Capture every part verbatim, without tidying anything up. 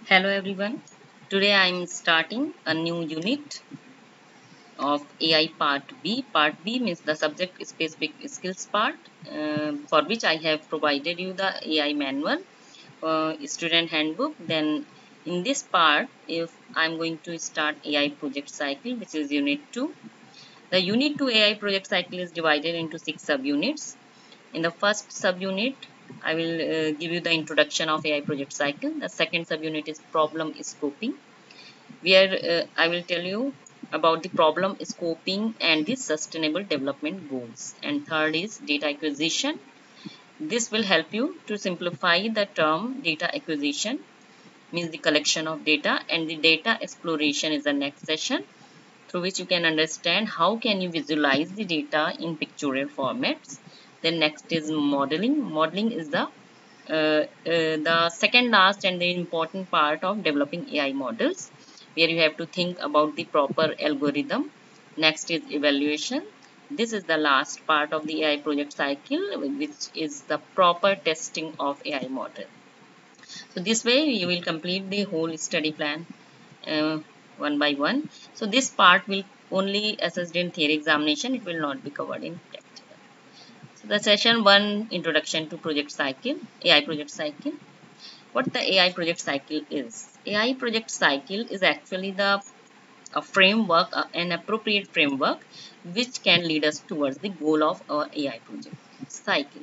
Hello everyone. Today I am starting a new unit of A I Part B. Part B means the subject specific skills part, uh, for which I have provided you the A I manual, uh, student handbook. Then in this part, if I am going to start A I project cycle, which is unit two. The unit two A I project cycle is divided into six subunits. In the first subunit, I will uh, give you the introduction of A I project cycle. The second subunit is problem scoping, where uh, I will tell you about the problem scoping and the sustainable development goals. And third is data acquisition. This will help you to simplify the term data acquisition, means the collection of data, and the data exploration is the next session, through which you can understand how can you visualize the data in pictorial formats. Then next is modeling. Modeling is the uh, uh, the second last and the important part of developing A I models, where you have to think about the proper algorithm. Next is evaluation. This is the last part of the A I project cycle, which is the proper testing of A I model. So this way you will complete the whole study plan uh, one by one. So this part will only assessed in theory examination. It will not be covered in practical. So the session one, introduction to project cycle, A I project cycle. What the A I project cycle is? A I project cycle is actually the a framework, uh, an appropriate framework which can lead us towards the goal of our A I project cycle.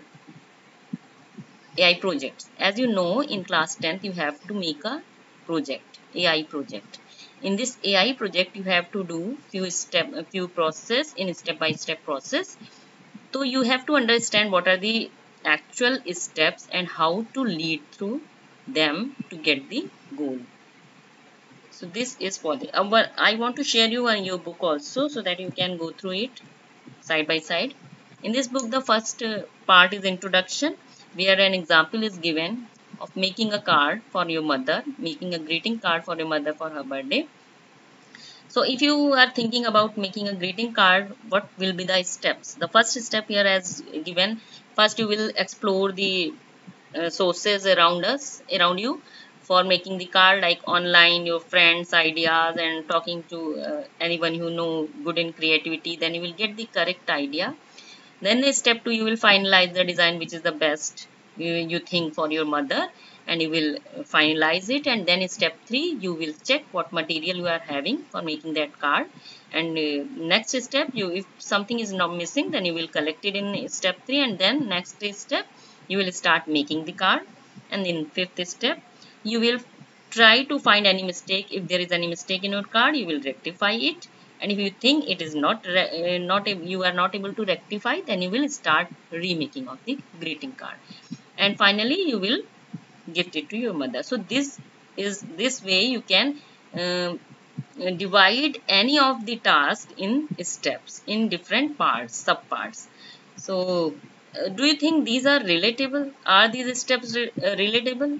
A I projects. As you know, in class tenth, you have to make a project, A I project. In this A I project, you have to do few step, a few process in step-by-step process. So you have to understand what are the actual steps and how to lead through them to get the goal. So this is for the, uh, but I want to share you on your book also so that you can go through it side by side. In this book, the first uh, part is introduction, where an example is given of making a card for your mother, making a greeting card for your mother for her birthday. So if you are thinking about making a greeting card, what will be the steps? The first step here as given, first you will explore the uh, sources around us, around you for making the card, like online, your friends, ideas, and talking to uh, anyone who know good in creativity. Then you will get the correct idea. Then in step two, you will finalize the design which is the best you, you think for your mother, and you will finalize it. And then in step three, you will check what material you are having for making that card. And uh, next step, you if something is not missing, then you will collect it in step three. And then next step, you will start making the card. And in fifth step, you will try to find any mistake. If there is any mistake in your card, you will rectify it. And if you think it is not uh, not you are not able to rectify, then you will start remaking of the greeting card. And finally you will gift it to your mother. So this is this way you can uh, divide any of the task in steps, in different parts, sub parts. So uh, do you think these are relatable? Are these steps re uh, relatable?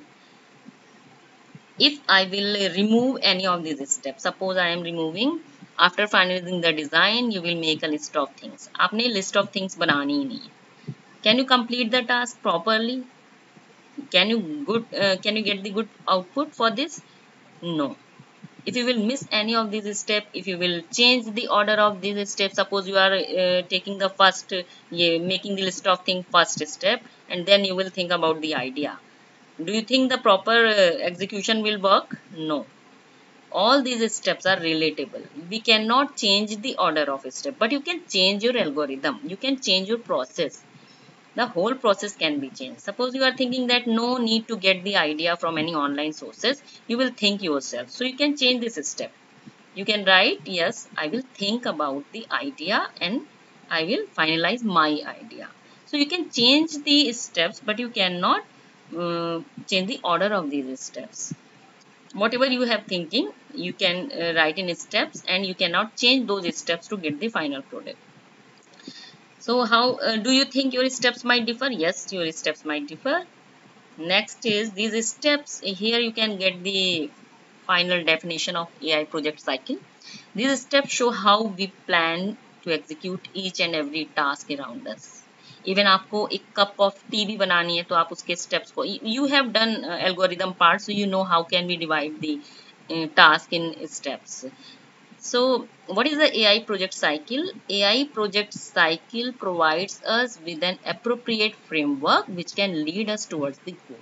If I will remove any of these steps, suppose I am removing, after finalizing the design, you will make a list of things. आपने list of things बनानी ही नहीं है. Can you complete the task properly? Can you good? Uh, can you get the good output for this? No. If you will miss any of these steps, if you will change the order of these steps, suppose you are uh, taking the first, uh, yeah, making the list of things first step, and then you will think about the idea. Do you think the proper uh, execution will work? No. All these steps are relatable. We cannot change the order of a step, but you can change your algorithm. You can change your process. The whole process can be changed. Suppose you are thinking that no need to get the idea from any online sources. You will think yourself. So you can change this step. You can write, yes, I will think about the idea and I will finalize my idea. So you can change the steps, but you cannot uh, change the order of these steps. Whatever you have thinking, you can uh, write in steps, and you cannot change those steps to get the final product. So how uh, do you think your steps might differ? Yes, your steps might differ. Next is these steps. Here you can get the final definition of A I project cycle. These steps show how we plan to execute each and every task around us. Even आपको एक cup of T भी बनानी है तो आप उसके steps को, you have done algorithm part, so you know how can we divide the task in steps. So what is the A I project cycle? A I project cycle provides us with an appropriate framework which can lead us towards the goal.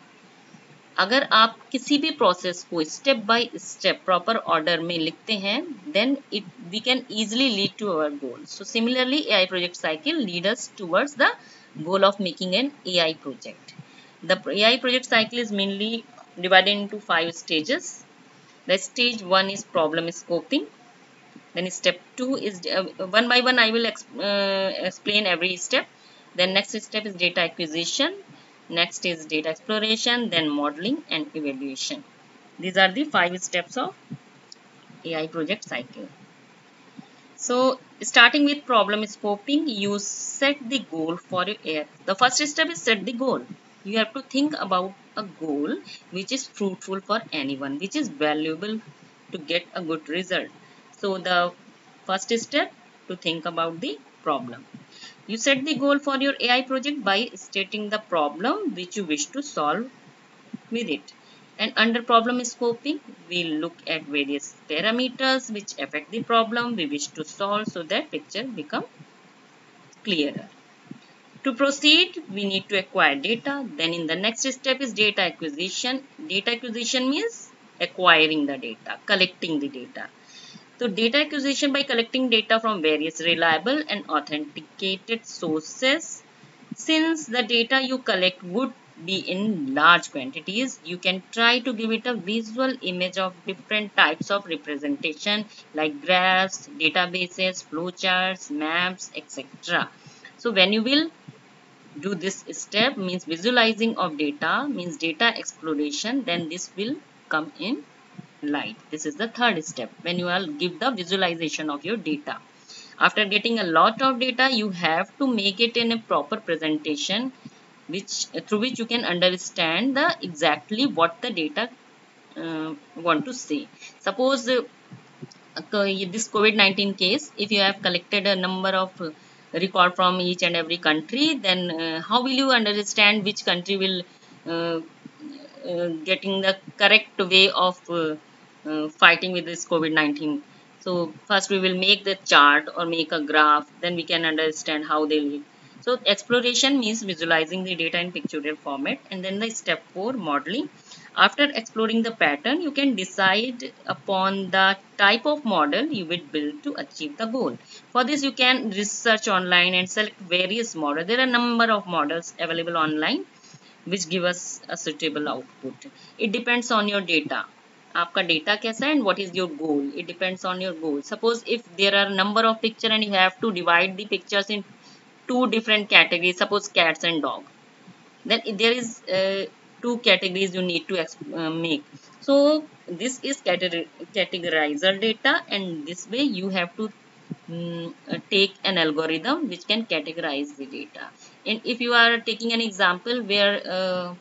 अगर आप किसी भी process को step by step proper order में लिखते हैं, then it we can easily lead to our goal. So similarly, A I project cycle lead us towards the goal of making an A I project. The A I project cycle is mainly divided into five stages. The stage one is problem scoping. Then step two is uh, one by one I will exp uh, explain every step. Then next step is data acquisition. Next is data exploration, then modeling and evaluation. These are the five steps of A I project cycle. So starting with problem scoping, you set the goal for your A I. The first step is set the goal. You have to think about a goal which is fruitful for anyone, which is valuable to get a good result. So the first step, to think about the problem. You set the goal for your A I project by stating the problem which you wish to solve with it. And under problem scoping, we look at various parameters which affect the problem we wish to solve so that picture become clearer. To proceed, we need to acquire data. Then in the next step is data acquisition. Data acquisition means acquiring the data, collecting the data. So data acquisition by collecting data from various reliable and authenticated sources. Since the data you collect would be in large quantities, you can try to give it a visual image of different types of representation like graphs, databases, flowcharts, maps, et cetera. So when you will do this step, means visualizing of data, means data exploration, then this will come in light. This is the third step, when you will give the visualization of your data. After getting a lot of data, you have to make it in a proper presentation which through which you can understand the exactly what the data uh, want to say. Suppose uh, this COVID nineteen case, if you have collected a number of uh, record from each and every country, then uh, how will you understand which country will uh, uh, getting the correct way of uh, uh, fighting with this COVID nineteen. So first we will make the chart or make a graph, then we can understand how they will. So exploration means visualizing the data in pictorial format, and then the step four, modeling. After exploring the pattern, you can decide upon the type of model you will build to achieve the goal. For this, you can research online and select various models. There are a number of models available online which give us a suitable output. It depends on your data. आपका data कैसा है and what is your goal? It depends on your goal. Suppose if there are a number of pictures and you have to divide the pictures in two different categories, suppose cats and dog, then there is uh, two categories you need to uh, make. So this is categor categorizer data, and this way you have to um, take an algorithm which can categorize the data. And if you are taking an example where uh,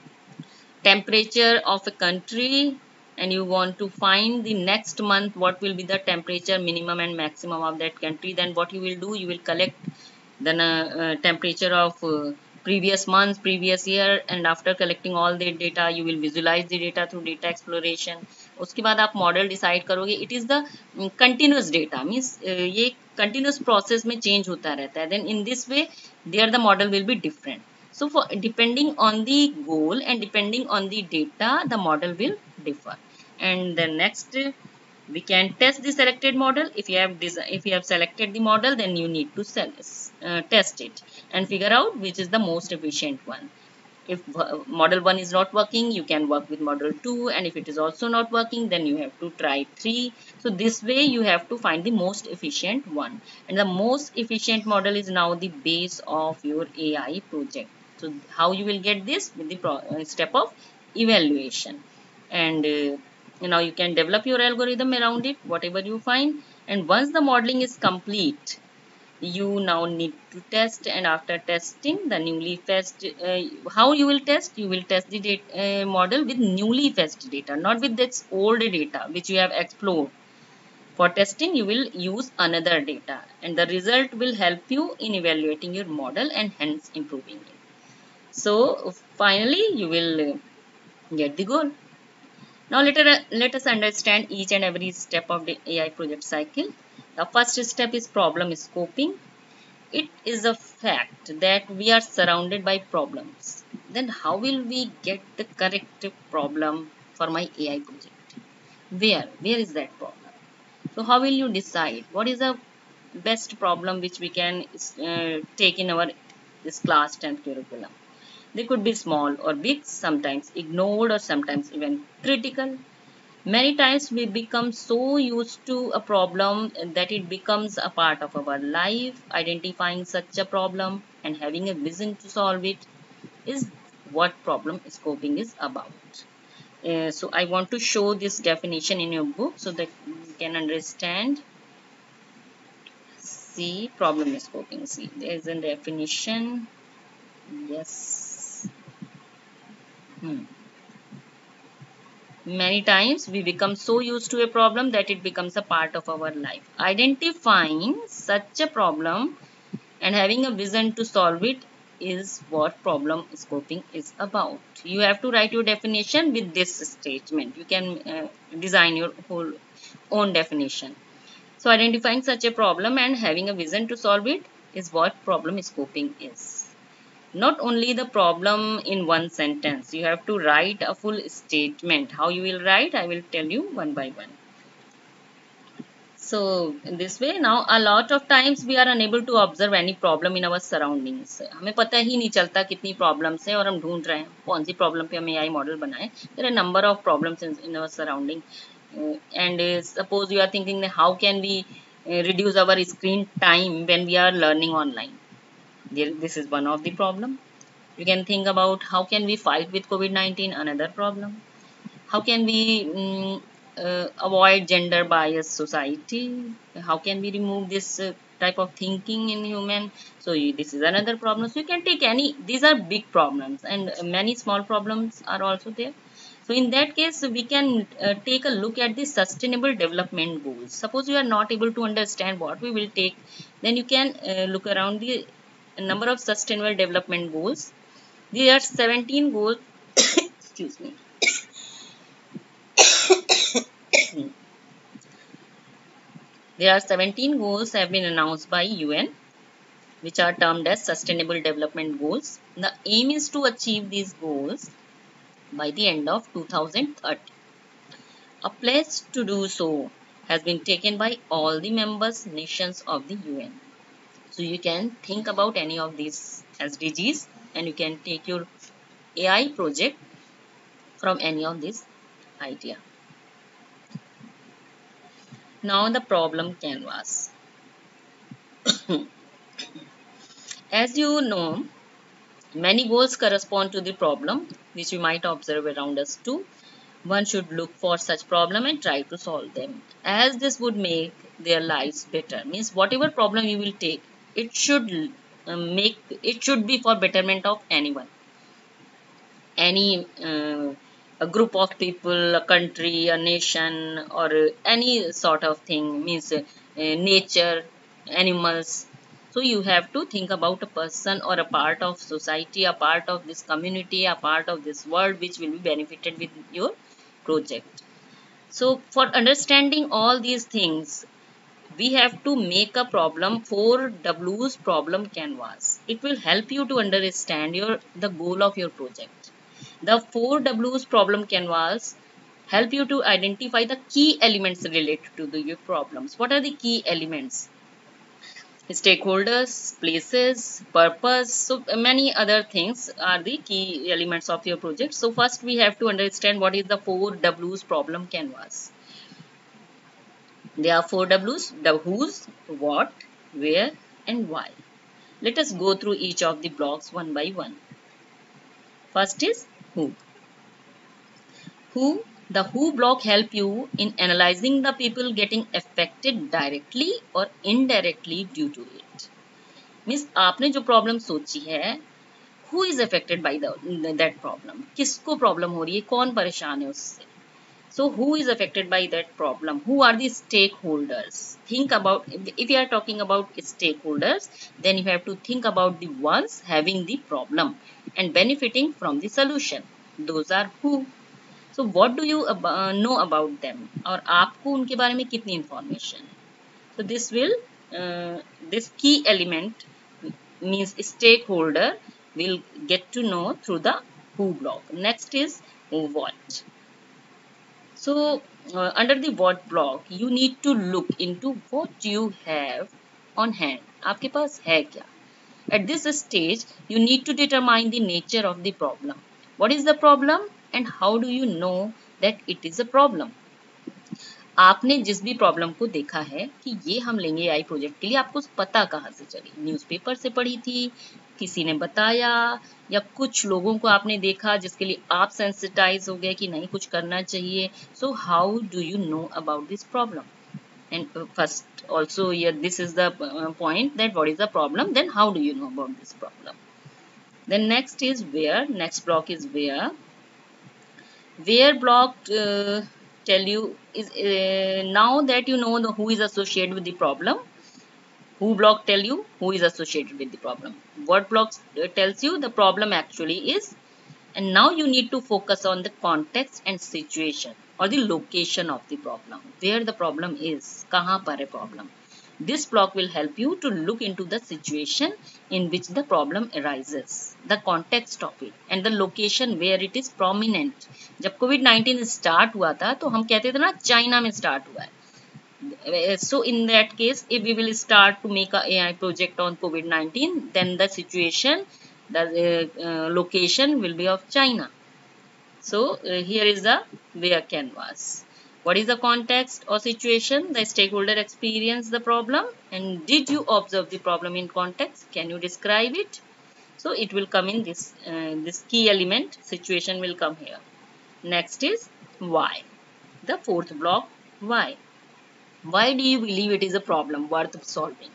temperature of a country and you want to find the next month what will be the temperature minimum and maximum of that country, then what you will do, you will collect the uh, temperature of uh, previous month, previous year, and after collecting all the data you will visualize the data through data exploration. उसके बाद आप model decide करोगे. It is the continuous data, means ये continuous process में change होता रहता है. Then in this way there the model will be different. So for depending on the goal and depending on the data, the model will differ. And the next, we can test the selected model. If you have if you have selected the model, then you need to sell, uh, test it and figure out which is the most efficient one. If uh, model one is not working, you can work with model two, and if it is also not working, then you have to try three. So this way you have to find the most efficient one, and the most efficient model is now the base of your A I project. So how you will get this? With the pro uh, step of evaluation. And uh, now you can develop your algorithm around it, whatever you find. And once the modeling is complete, you now need to test. And after testing the newly fetched, uh, how you will test? You will test the data, uh, model with newly fetched data, not with this old data which you have explored. For testing, you will use another data, and the result will help you in evaluating your model and hence improving it. So finally, you will uh, get the goal. Now let, us, let us understand each and every step of the A I project cycle. The first step is problem scoping. It is a fact that we are surrounded by problems. Then how will we get the correct problem for my A I project? Where? Where is that problem? So how will you decide what is the best problem which we can uh, take in our this class tenth curriculum? They could be small or big, sometimes ignored or sometimes even critical. Many times we become so used to a problem that it becomes a part of our life. Identifying such a problem and having a vision to solve it is what problem scoping is about. Uh, so I want to show this definition in your book so that you can understand. See, problem scoping. See, there is a definition. Yes. Hmm. Many times we become so used to a problem that it becomes a part of our life. Identifying such a problem and having a vision to solve it is what problem scoping is about. You have to write your definition with this statement. You can uh, design your whole own definition. So identifying such a problem and having a vision to solve it is what problem scoping is. Not only the problem in one sentence, you have to write a full statement. How you will write, I will tell you one by one. So in this way, now a lot of times we are unable to observe any problem in our surroundings. हमें पता ही नहीं चलता कितनी problems है और हम ढूंढ रहे हैं कौन सी problem पे हम A I model बनाएं. There are a number of problems in, in our surrounding. Uh, and uh, suppose you are thinking that how can we uh, reduce our screen time when we are learning online. There, this is one of the problem. You can think about how can we fight with COVID nineteen, another problem. How can we um, uh, avoid gender bias society? How can we remove this uh, type of thinking in human? So you, this is another problem. So you can take any, these are big problems and many small problems are also there. So in that case, we can uh, take a look at the sustainable development goals. Suppose you are not able to understand what we will take, then you can uh, look around the number of sustainable development goals. There are seventeen goals. Excuse me. There are seventeen goals have been announced by U N, which are termed as Sustainable Development Goals. The aim is to achieve these goals by the end of two thousand thirty. A pledge to do so has been taken by all the members nations of the U N. So you can think about any of these S D Gs and you can take your A I project from any of these idea. Now the problem canvas. As you know, many goals correspond to the problem which we might observe around us too. One should look for such problem and try to solve them, as this would make their lives better. Means whatever problem you will take, it should uh, make it should be for betterment of anyone, any uh, a group of people, a country, a nation, or uh, any sort of thing. Means uh, nature, animals. So you have to think about a person or a part of society, a part of this community, a part of this world which will be benefited with your project. So for understanding all these things, we have to make a problem four W's problem canvas. It will help you to understand your the goal of your project. The four W's problem canvas help you to identify the key elements related to the, your problems. What are the key elements? Stakeholders, places, purpose, so many other things are the key elements of your project. So first we have to understand what is the four W's problem canvas. There are four W's: the who's, what, where, and why. Let us go through each of the blocks one by one. First is who. Who, the who block help you in analyzing the people getting affected directly or indirectly due to it. Means आपने जो problem सोची है, who is affected by the that problem? किसको problem हो रही है? कौन परेशान है उससे? So who is affected by that problem? Who are the stakeholders? Think about, if you are talking about stakeholders, then you have to think about the ones having the problem and benefiting from the solution. Those are who. So what do you uh, know about them? और आपको उनके बारे में कितनी information? So this will, uh, this key element means stakeholder will get to know through the who block. Next is what. So uh, under the what block, you need to look into what you have on hand. आपके पास है क्या? At this stage, you need to determine the nature of the problem. What is the problem and how do you know that it is a problem? आपने जिस भी problem को देखा है कि ये हम लेंगे एआई प्रोजेक्ट के लिए, आपको पता कहाँ से चली? न्यूज़पेपर से पढ़ी थी, किसी ने बताया, या कुछ लोगों को आपने देखा जिसके लिए आप सेंसिटाइज हो गए कि नहीं कुछ करना चाहिए. So how do you know about this problem? And uh, first also here this is the uh, point that what is the problem, then how do you know about this problem. Then next is where. Next block is where. Where block uh, tell you is uh, now that you know the who is associated with the problem. Who block tell you who is associated with the problem. What block uh, tells you the problem actually is. And now you need to focus on the context and situation or the location of the problem. Where the problem is. कहाँ पर है problem. This block will help you to look into the situation in which the problem arises, the context of it, and the location where it is prominent. जब Covid nineteen start हुआ था तो हम कहते थे ना चाइना में start हुआ है. So in that case, if we will start to make a A I project on COVID nineteen, then the situation, the uh, uh, location will be of China. So uh, here is the where canvas. What is the context or situation? The stakeholder experience the problem, and did you observe the problem in context? Can you describe it? So it will come in this uh, this key element. Situation will come here. Next is why. The fourth block, why. Why do you believe it is a problem worth solving?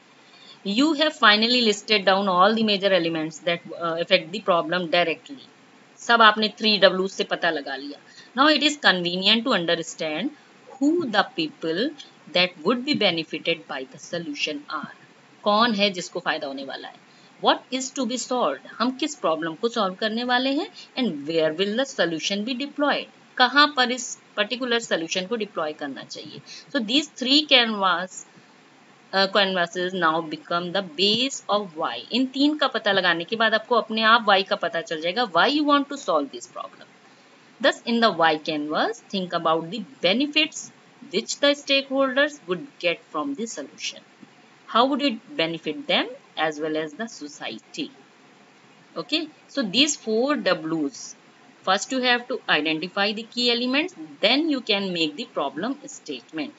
You have finally listed down all the major elements that uh, affect the problem directly. सब आपने three W से पता लगा लिया. Now it is convenient to understand who the people that would be benefited by the solution are. कौन है जिसको फायदा होने वाला है? What is to be solved? हम किस प्रॉब्लम को सॉल्व करने वाले हैं? And where will the solution be deployed? कहाँ पर इस पर्टिकुलर सोल्यूशन को डिप्लॉय करना चाहिए? So these three canvas uh, canvases now become the base of why. इन तीन का पता लगाने के बाद आपको अपने आप why का पता चल जाएगा. Why you want to solve this problem? Thus, in the why canvas, think about the benefits which the stakeholders would get from the solution. How would it benefit them as well as the society? Okay, so these four W's. First, you have to identify the key elements, then you can make the problem statement.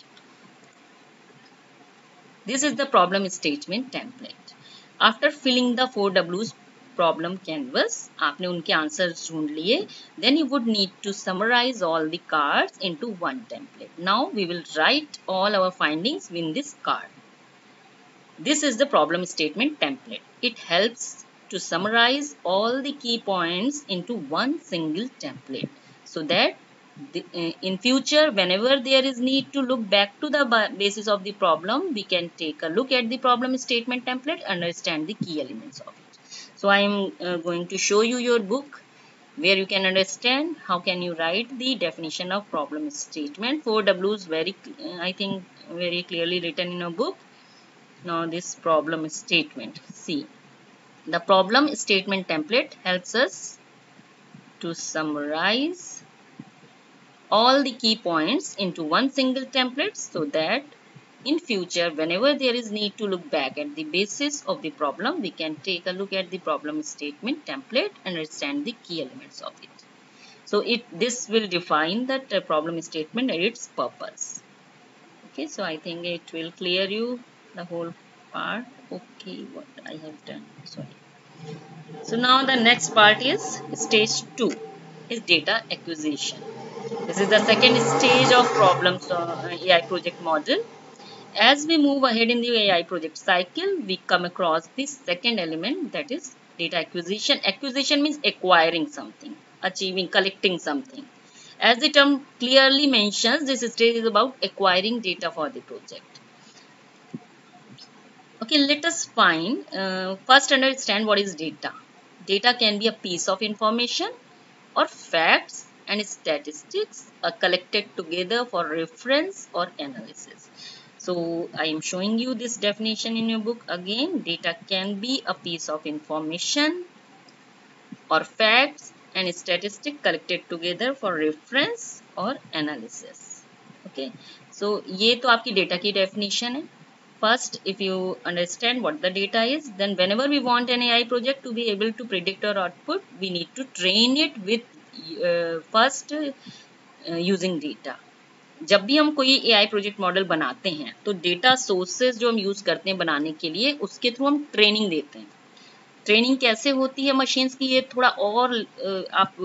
This is the problem statement template. After filling the four W's problem canvas, आपने उनके answers ढूंढ लिए, then you would need to summarize all the cards into one template. Now we will write all our findings in this card. This is the problem statement template. It helps to summarize all the key points into one single template, so that the, uh, in future whenever there is need to look back to the basis of the problem, we can take a look at the problem statement template, understand the key elements of it. So I am uh, going to show you your book where you can understand how can you write the definition of problem statement. Four W's very uh, I think very clearly written in a book. Now this problem statement. See, the problem statement template helps us to summarize all the key points into one single template, so that in future whenever there is need to look back at the basis of the problem, we can take a look at the problem statement template and understand the key elements of it. So it this will define that uh, problem statement and its purpose. Okay, so I think it will clear you the whole part. Okay, what I have done, sorry. So now the next part is stage two, is data acquisition. This is the second stage of problems uh, A I project model. As we move ahead in the A I project cycle, we come across the second element, that is data acquisition. Acquisition means acquiring something, achieving, collecting something. As the term clearly mentions, this stage is about acquiring data for the project. Okay, let us find, uh, first understand what is data. Data can be a piece of information or facts and statistics are collected together for reference or analysis. So I am showing you this definition in your book again. Data can be a piece of information or facts and statistics collected together for reference or analysis. Okay, so ये तो आपकी data की definition है. First, if you understand what the data is, then whenever we want an A I project to be able to predict our output, we need to train it with uh, first uh, using data. जब भी हम कोई A I project model बनाते हैं तो data sources जो हम use करते हैं बनाने के लिए उसके थ्रू हम ट्रेनिंग देते हैं. ट्रेनिंग कैसे होती है मशीन्स की, ये थोड़ा और आप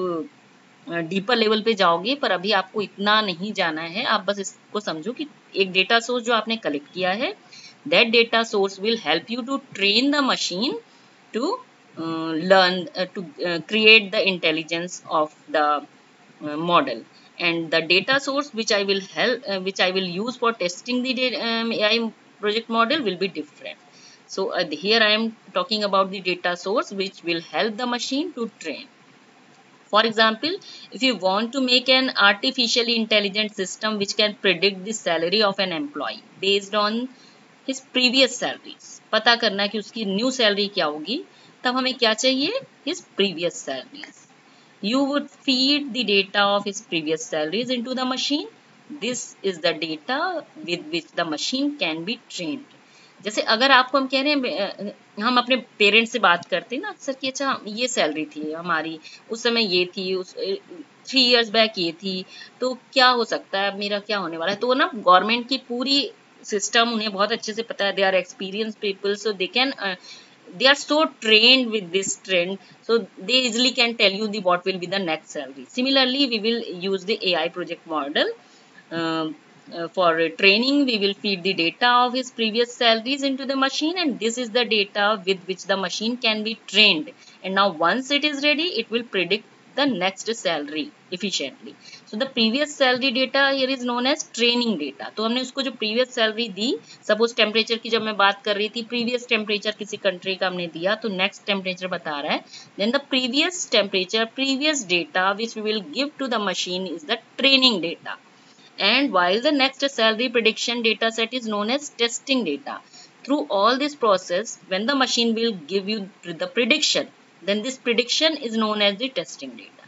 डीपर लेवल पे जाओगे, पर अभी आपको इतना नहीं जाना है. आप बस इसको समझो कि एक डेटा सोर्स जो आपने कलेक्ट किया है, that data source will help you to train the machine to uh, learn uh, to uh, create the intelligence of the uh, model. And the data source which I will help uh, which I will use for testing the um, A I project model will be different. So uh, here I am talking about the data source which will help the machine to train. For example, if you want to make an artificially intelligent system which can predict the salary of an employee based on his previous salaries, पता करना कि उसकी new salary क्या होगी, तब हमें क्या चाहिए, his previous salaries. You would feed the data of his previous salaries into the machine. This is the data with which the machine can be trained. जैसे अगर आपको हम कह रहे हैं, हम अपने पेरेंट्स से बात करते हैं ना अक्सर कि अच्छा ये सैलरी थी हमारी, उस समय ये थी, उस थ्री इयर्स बैक ये थी, तो क्या हो सकता है, मेरा क्या होने वाला है. तो ना गवर्नमेंट की पूरी सिस्टम उन्हें बहुत अच्छे से पता है. They are experience people, so they can they are so trained with this trend, so they easily can tell you the what will be the next salary. Similarly, we will use the A I project model. Um, uh, for uh, training, we will feed the data of his previous salaries into the machine, and this is the data with which the machine can be trained. And now once it is ready, it will predict the next salary efficiently. So the previous salary data here is known as training data. तो हमने उसको जो previous salary दी, suppose temperature की जब मैं बात कर रही थी, previous temperature किसी country का हमने दिया, तो next temperature बता रहा है. Then the previous temperature, previous data which we will give to the machine is the training data. And while the next salary prediction data set is known as testing data. Through all this process, when the machine will give you the prediction, then this prediction is known as the testing data.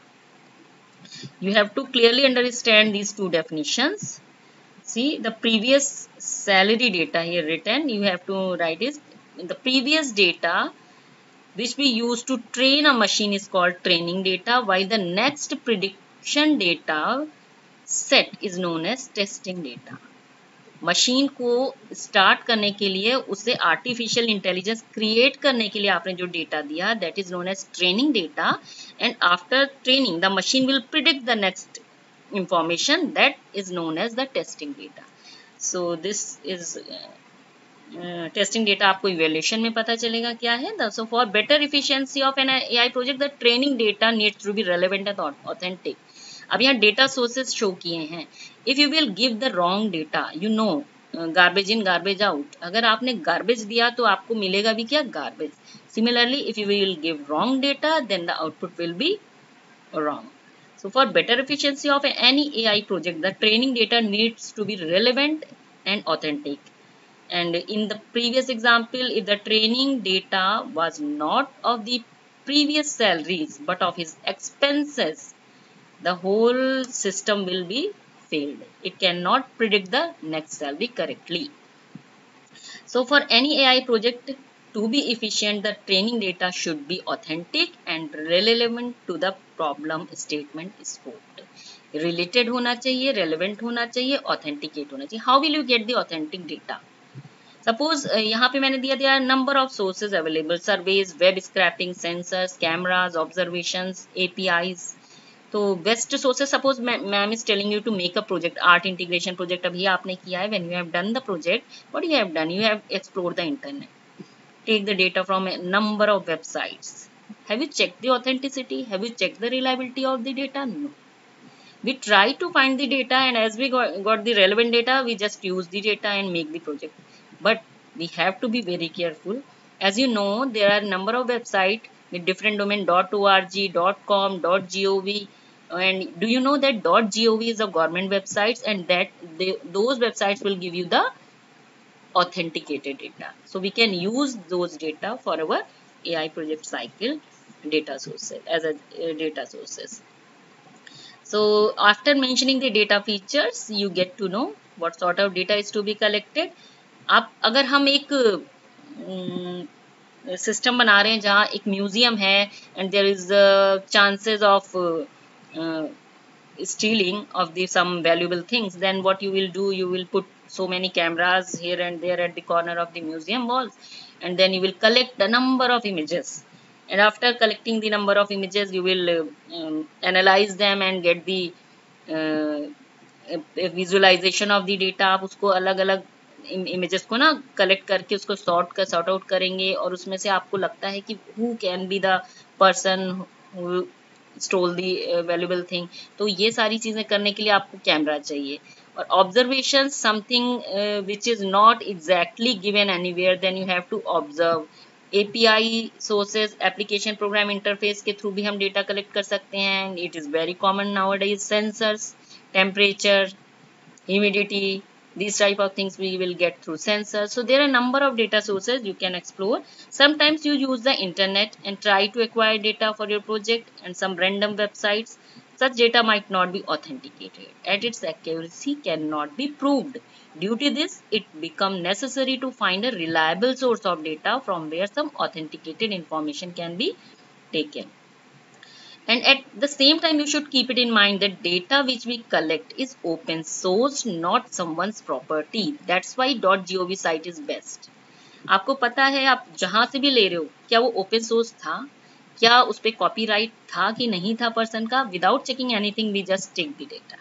You have to clearly understand these two definitions. See, the previous salary data here written, you have to write is the previous data which we use to train a machine is called training data, while the next prediction data set is known as testing data. Machine को start करने के लिए, उसे artificial intelligence create करने के लिए आपने जो डेटा दिया, that is known as training data. And after training the machine will predict the next information, that is known as the testing data. So this is testing data. आपको evaluation में पता चलेगा क्या है. So for better efficiency of an AI project, the training data needs to be relevant and authentic. अब यहाँ data sources show किए हैं. If you will give the wrong data, you know garbage in garbage out. अगर आपने garbage दिया तो आपको मिलेगा भी क्या, garbage. Similarly if you will give wrong data, then the output will be wrong. So for better efficiency of any A I project, the training data needs to be relevant and authentic. And in the previous example, if the training data was not of the previous salaries but of his expenses, the whole system will be failed. It cannot predict the next salary correctly. So for any A I project to be efficient, the training data should be authentic and relevant to the problem statement scoped. Related होना चाहिए, relevant होना चाहिए, authenticate होना चाहिए. How will you get the authentic data? Suppose uh, यहाँ पे मैंने दिया दिया number of sources available, surveys, web scraping, sensors, cameras, observations, A P Is. तो best sources, suppose ma'am is telling you to make a project, art integration project अभी आपने किया है. When you have done the project, what you have done, you have explore the internet, take the data from a number of websites. Have you check the authenticity, have you check the reliability of the data? No. We try to find the data, and as we got, got the relevant data, we just use the data and make the project. But we have to be very careful. As you know, there are a number of websites with different domain .org, .com, .gov, and do you know that .gov is a government websites, and that they, those websites will give you the authenticated data. So we can use those data for our A I project cycle data sources as a uh, data sources. So after mentioning the data features, you get to know what sort of data is to be collected. आप अगर हम एक system बना रहे हैं जहाँ एक museum है and there is a chances of uh, uh, stealing of the some valuable things, then what you will do, you will put so many cameras here and there at the corner of the museum walls, and then you will collect a number of images, and after collecting the number of images you will uh, um, analyze them and get the uh, visualization of the data. आप उसको अलग अलग images को ना collect करके उसको sort कर sort out करेंगे, और उसमें से आपको लगता है कि who can be the person who stole the valuable thing. तो ये सारी चीजें करने के लिए आपको कैमरा चाहिए. और observation something which is not exactly given anywhere, then you have to observe. API sources application program interface के थ्रू भी हम डेटा कलेक्ट कर सकते हैं. It is very common nowadays. Sensors, temperature, humidity, these type of things we will get through sensors. So there are a number of data sources you can explore. Sometimes you use the internet and try to acquire data for your project, and some random websites. Such data might not be authenticated, and its accuracy cannot be proved. Due to this, it becomes necessary to find a reliable source of data from where some authenticated information can be taken. And at the same time, you should keep it in mind that data which we collect is open source, not someone's property. That's why .gov site is best. आपको पता है आप जहां से भी ले रहे हो, क्या वो ओपन सोर्स था, क्या उस पे कॉपीराइट था कि नहीं था पर्सन का. Without checking anything we just take the data.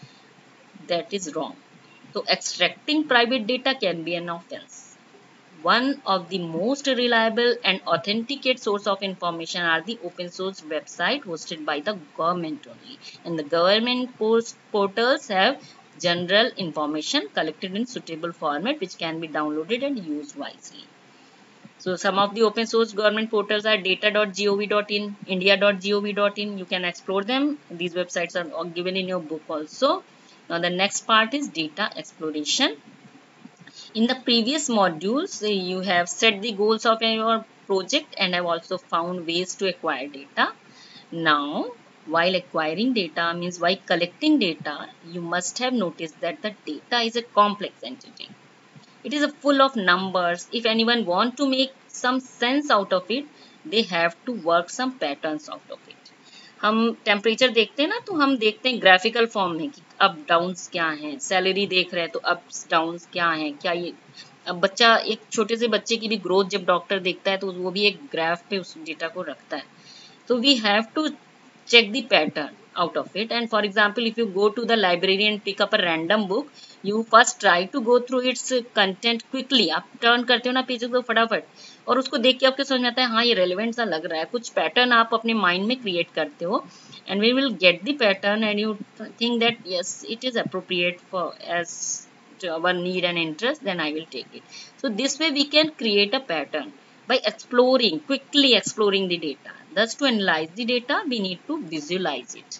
That is wrong. तो extracting private data can be an offence. One of the most reliable and authenticate source of information are the open source website hosted by the government only. And the government post portals have general information collected in suitable format which can be downloaded and used wisely. So some of the open source government portals are data dot gov dot in, india dot gov dot in. You can explore them. These websites are given in your book also. Now the next part is data exploration. In the previous modules, you have set the goals of your project and have also found ways to acquire data. Now, while acquiring data means while collecting data, you must have noticed that the data is a complex entity. It is full of numbers. If anyone want to make some sense out of it, they have to work some patterns out of it. हम temperature देखते हैं ना, तो हम देखते हैं graphical form में कि अप डाउन्स क्या हैं. सैलरी देख रहे हैं तो अप्स डाउन्स क्या हैं. क्या ये अब बच्चा, एक छोटे से बच्चे की भी ग्रोथ जब डॉक्टर देखता है तो वो भी एक ग्राफ पे उस डेटा को रखता है. तो we have to check the pattern out of it. And for example, if you go to the library and pick up a random book, you first try to go through its content quickly. आप turn करते हो ना page को फटाफट, और उसको देख के आपको समझ में आता है हाँ ये रेलिवेंट सा लग रहा है. कुछ पैटर्न आप अपने माइंड में क्रिएट करते हो, and we will get the pattern and you think that yes, it is appropriate for as to our need and interest, then I will take it. So this way we can create a pattern by exploring, quickly exploring the data. Thus, to analyze the data, we need to visualize it.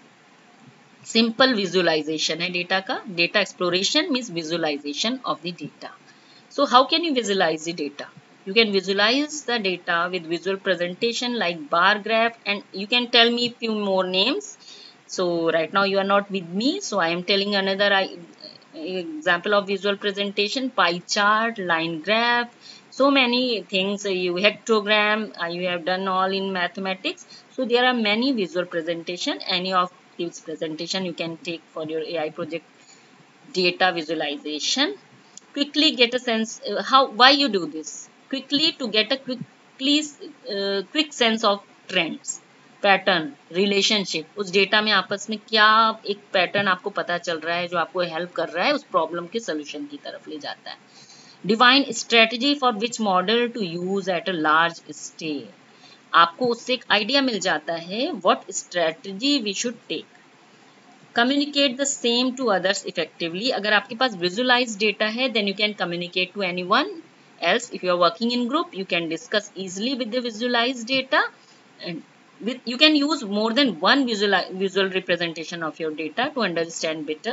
Simple visualization है data का. Data exploration means visualization of the data. So, how can you visualize the data? You can visualize the data with visual presentation like bar graph, and you can tell me few more names. So, right now you are not with me, so I am telling another I, example of visual presentation: pie chart, line graph. So many things. You hectogram, uh, you have done all in mathematics. So there are many visual presentation. Any of these presentation you can take for your A I project data visualization. Quickly get a sense uh, how why you do this. Quickly to get a quickly uh, quick sense of trends, pattern, relationship. उस data में आपस में क्या एक pattern आपको पता चल रहा है जो आपको हेल्प कर रहा है उस प्रॉब्लम के सोल्यूशन की तरफ ले जाता है. Define strategy for which model to use at a large scale. आपको उससे एक आइडिया मिल जाता है what strategy we should take. communicate the same to others effectively. अगर आपके पास visualized data है, then you can communicate to anyone else. If you are working in group, you can discuss easily with the visualized data, and with, you can use more than one visual visual representation of your data to understand better.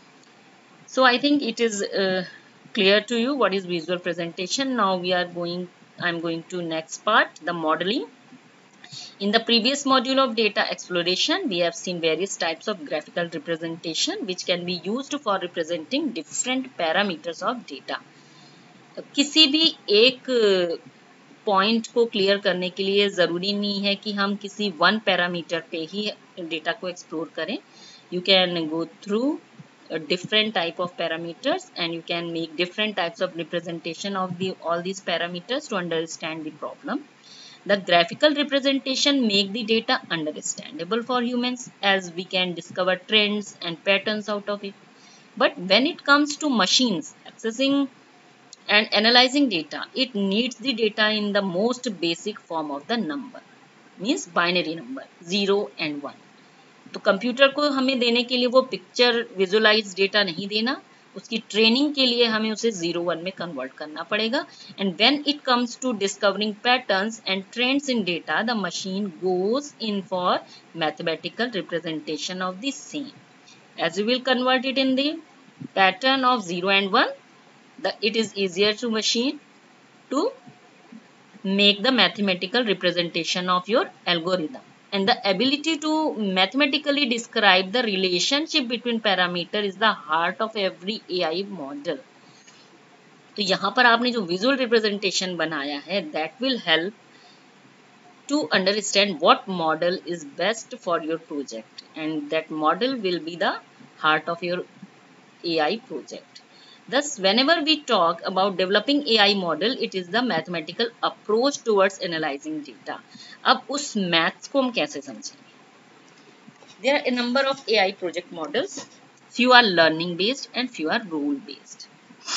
So I think it is uh, clear to you what is visual presentation. Now we are going, I'm going to next part, the modeling. In the previous module of data exploration, we have seen various types of graphical representation which can be used for representing different parameters of data. किसी भी एक point को clear करने के लिए ज़रूरी नहीं है कि हम किसी वन पैरामीटर पे ही डेटा को एक्सप्लोर करें. You can go through a different type of parameters and you can make different types of representation of the all these parameters to understand the problem. The graphical representation make the data understandable for humans as we can discover trends and patterns out of it. But when it comes to machines accessing and analyzing data, it needs the data in the most basic form of the number, means binary number, zero and one. तो computer को हमें देने के लिए वो picture visualise data नहीं देना, उसकी ट्रेनिंग के लिए हमें उसे जीरो वन में कन्वर्ट करना पड़ेगा. And when it comes to discovering patterns and trends in data, the machine goes in for mathematical representation of the same. As you will convert it in the pattern of zero and one, the it is easier to machine to make the mathematical representation of your algorithm. And the ability to mathematically describe the relationship between parameter is the heart of every A I model. तो यहाँ पर आपने जो visual representation बनाया है, that will help to understand what model is best for your project, and that model will be the heart of your A I project. Thus, whenever we talk about developing A I model, it is the mathematical approach towards analyzing data. अब उस maths को हम कैसे समझेंगे? There are a number of A I project models. Few are learning based and few are rule based.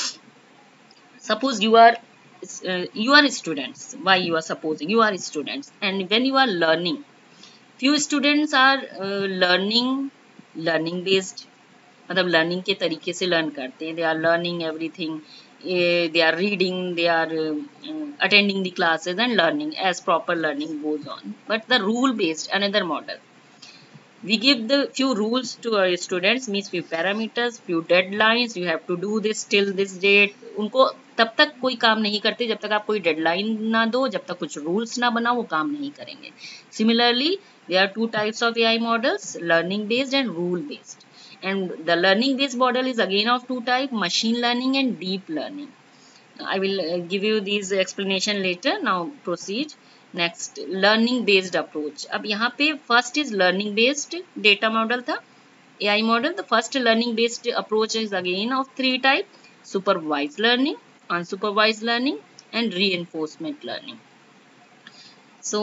Suppose you are uh, you are students. Why you are supposing you are students, and when you are learning, few students are uh, learning learning based. मतलब learning के तरीके से learn करते हैं. They are learning everything, they are reading, they are attending the classes and learning as proper learning goes on. But the rule based another model, we give the few rules to our students, means few parameters, few deadlines, you have to do this till this date. उनको तब तक कोई काम नहीं करते जब तक आप कोई डेडलाइन ना दो, जब तक कुछ रूल्स ना बनाओ वो काम नहीं करेंगे. Similarly, there are two types of A I models, learning based and rule based. And the learning based model is again of two types, machine learning and deep learning. I will uh, give you these explanation later. Now proceed. Next, learning based approach. अब यहाँ पे first is learning based data model था, A I model. The first learning based approach is again of three types: supervised learning, unsupervised learning and reinforcement learning. So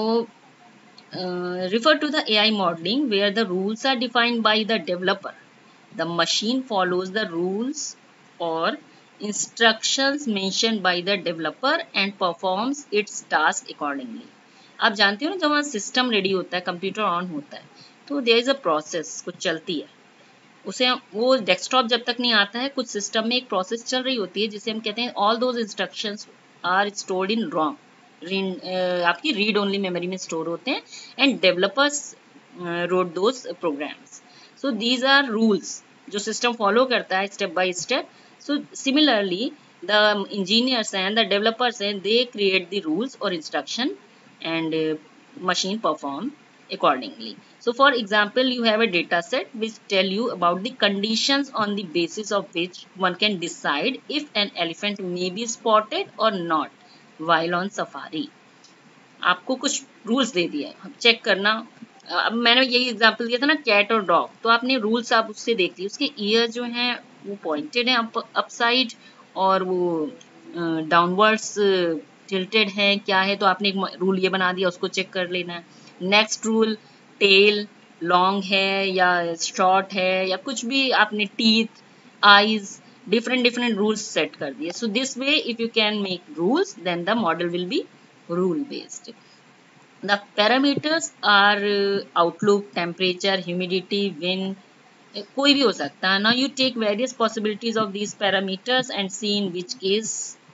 uh, refer to the A I modeling where the rules are defined by the developer. The machine follows the rules or instructions mentioned by the developer and performs its task accordingly. आप जानते हो ना, जब वहाँ system ready होता है, computer on होता है, तो देयर इज अ प्रोसेस, कुछ चलती है. उसे वो डेस्कटॉप जब तक नहीं आता है, कुछ सिस्टम में एक प्रोसेस चल रही होती है जिसे हम कहते हैं all those instructions are stored in ROM, आपकी रीड ओनली मेमोरी में स्टोर होते हैं, and developers wrote those programs. So these are rules जो सिस्टम फॉलो करता है step by step. So similarly the engineers and the developers हैं, they create the rules और instruction and uh, machine perform accordingly. So for example, you have a data set which tell you about the conditions on the basis of which one can decide if an elephant may be spotted or not while on safari. आपको कुछ rules दे दिए, check करना. अब मैंने यही example दिया था ना, कैट और डॉग, तो आपने रूल्स आप उससे देख ली. उसके ईयर जो हैं वो पॉइंटेड हैं अप अपसाइड और वो डाउनवर्ड्स टिल्टेड है, क्या है, तो आपने एक रूल ये बना दिया, उसको चेक कर लेना है. नेक्स्ट रूल, टेल लॉन्ग है या शॉर्ट है या कुछ भी, आपने teeth, eyes, different different rules set कर दिए. So this way if you can make rules, then the model will be rule based. The parameters are outlook, temperature, humidity, wind, कोई भी हो सकता है. Now you take various possibilities of these parameters and see in which case.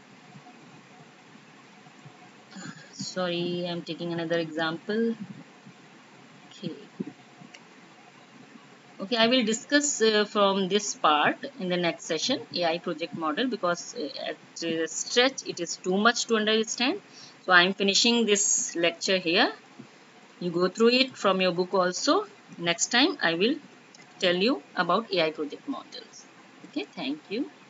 Sorry, I'm taking another example. Okay. Okay, I will discuss uh, from this part in the next session, A I project model, because uh, at uh, stretch it is too much to understand. So I am finishing this lecture here. You go through it from your book also. Next time I will tell you about A I project models. Okay, thank you.